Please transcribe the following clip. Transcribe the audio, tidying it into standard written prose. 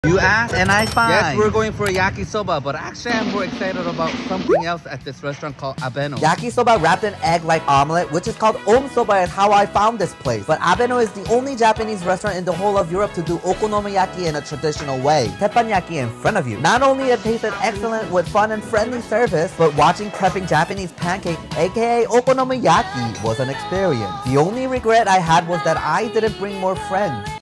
You asked and I find. Yes, we're going for a yakisoba, but actually I'm more excited about something else at this restaurant called Abeno. Yakisoba wrapped in egg-like omelette, which is called omsoba, is how I found this place. But Abeno is the only Japanese restaurant in the whole of Europe to do okonomiyaki in a traditional way. Tepanyaki in front of you. Not only it tasted excellent with fun and friendly service, but watching prepping Japanese pancake, aka Okonomiyaki, was an experience. The only regret I had was that I didn't bring more friends.